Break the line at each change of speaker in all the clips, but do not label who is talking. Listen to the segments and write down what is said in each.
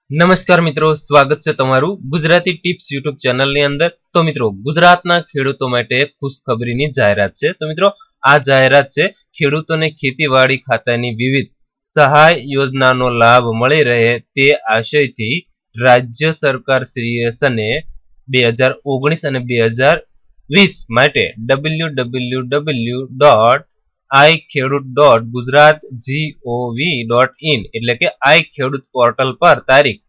નમસ્કાર મિત્રો, સ્વાગત છે તમારું ગુજરાતી ટિપ્સ યુટ્યુબ ચેનલની અંદર। તો મિત્રો, ગુજરાતના ખેડૂતો માટે એક ખુશખબરીની જાહેરાત છે। તો મિત્રો, આ જાહેરાત છે ખેડૂતોને ખેતીવાડી ખાતાની વિવિધ સહાય યોજનાનો લાભ મળી રહે તે આશયથી રાજ્ય સરકાર શ્રીએ સને 2019 અને 2020 માટે www.ikhedut.gujarat.gov.in એટલે કે આઈ ખેડૂત પોર્ટલ પર તારીખ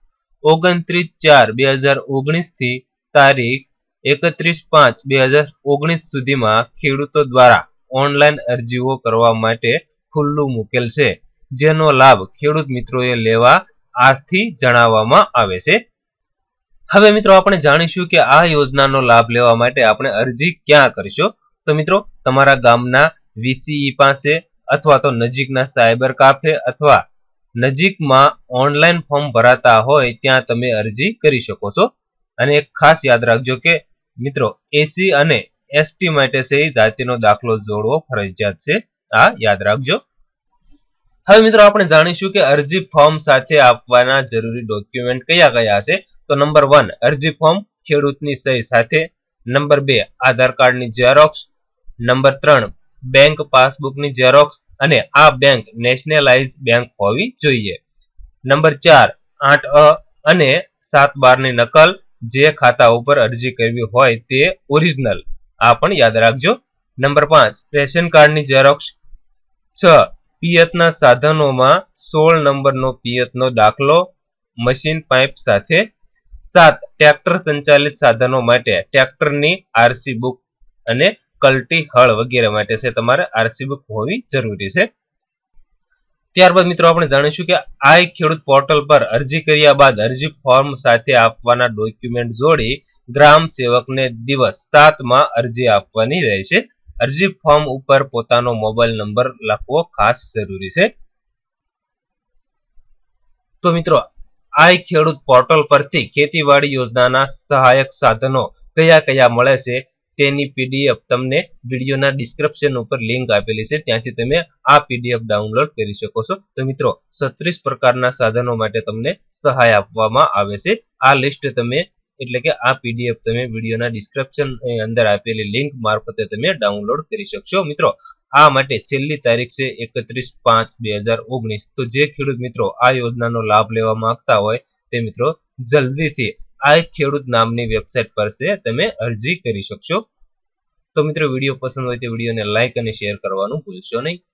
29/4/2019 થી તારીખ 31/5/2019 સુધીમાં ખેડૂતો દ્વારા ઓનલાઈન અરજીઓ કરવા માટે ખુલ્લું મૂકેલ છે, જેનો લાભ ખેડૂત મિત્રોએ લેવા આજથી જણાવવામાં આવે છે। હવે મિત્રો, આપણે જાણીશું કે આ યોજનાનો લાભ લેવા માટે આપણે અરજી ક્યાં કરશો। તો મિત્રો, તમારા ગામના વીસીઈ પાસે અથવા તો નજીકના સાયબર કાફે અથવા નજીકમાં ઓનલાઈન ફોર્મ ભરાતા હોય ત્યાં તમે અરજી કરી શકો છો। અને એક ખાસ યાદ રાખજો કે મિત્રો, એસસી અને એસટી માટે છે જાતિનો દાખલો જોડવો ફરજિયાત છે, આ યાદ રાખજો। હવે મિત્રો, આપણે જાણીશું કે અરજી ફોર્મ સાથે આપવાના જરૂરી ડોક્યુમેન્ટ કયા કયા છે। તો નંબર 1, અરજી ફોર્મ ખેડૂતની સહી સાથે। નંબર 2, આધાર કાર્ડની ઝેરોક્સ। નંબર 3, બેંક પાસબુકની ઝેરોક્સ અને આ બેંક નેશનલાઇઝ બેંક હોવી જોઈએ। નંબર 4, 8A અને 7/12 ની નકલ, જે ખાતા ઉપર અરજી કરવી હોય તે ઓરિજિનલ, આ પણ યાદ રાખજો। નંબર 5, રેશન કાર્ડની ઝેરોક્સ। 6, પિયતના સાધનોમાં 16 નંબરનો પિયતનો દાખલો મશીન પાઇપ સાથે। 7, ટ્રેક્ટર સંચાલિત સાધનો માટે ટ્રેક્ટરની આરસી બુક અને કલ્ટી હળ વગેરે માટે છે તમારે આરસી બુક હોવી જરૂરી છે। ત્યારબાદ મિત્રો, આપણે જાણીશું કે આઈ ખેડૂત પોર્ટલ પર અરજી કર્યા બાદ અરજી ફોર્મ સાથે આપવાના ડોક્યુમેન્ટ જોડી ગ્રામ સેવકને દિવસ 7 માં અરજી આપવાની રહેશે। અરજી ફોર્મ ઉપર પોતાનો મોબાઈલ નંબર લખવો ખાસ જરૂરી છે। તો મિત્રો, આઈ ખેડૂત પોર્ટલ પરથી ખેતીવાડી યોજનાના સહાયક સાધનો કયા કયા મળે છે તેની પીડીએફ તમને વિડીયોના ડિસ્ક્રિપ્શન ઉપર લિંક આપેલી છે, ત્યાંથી તમે આ પીડીએફ ડાઉનલોડ કરી શકો છો। તો મિત્રો, 36 પ્રકારના સાધનો માટે તમને સહાય આપવામાં આવે છે। આ લિસ્ટ તમે એટલે કે આ પીડીએફ તમે વિડીયોના ડિસ્ક્રિપ્શન અંદર આપેલી લિંક મારફતે તમે ડાઉનલોડ કરી શકશો। મિત્રો, આ માટે છેલ્લી તારીખ છે 31/5/2019। તો જે ખેડૂત મિત્રો આ યોજનાનો લાભ લેવા માંગતા હોય તે મિત્રો જલ્દીથી આ ખેડૂત નામની વેબસાઇટ પર છે તમે અરજી કરી શકશો। તો મિત્રો, વિડીયો પસંદ હોય તો વિડીયોને લાઈક અને શેર કરવાનું ભૂલશો નહીં।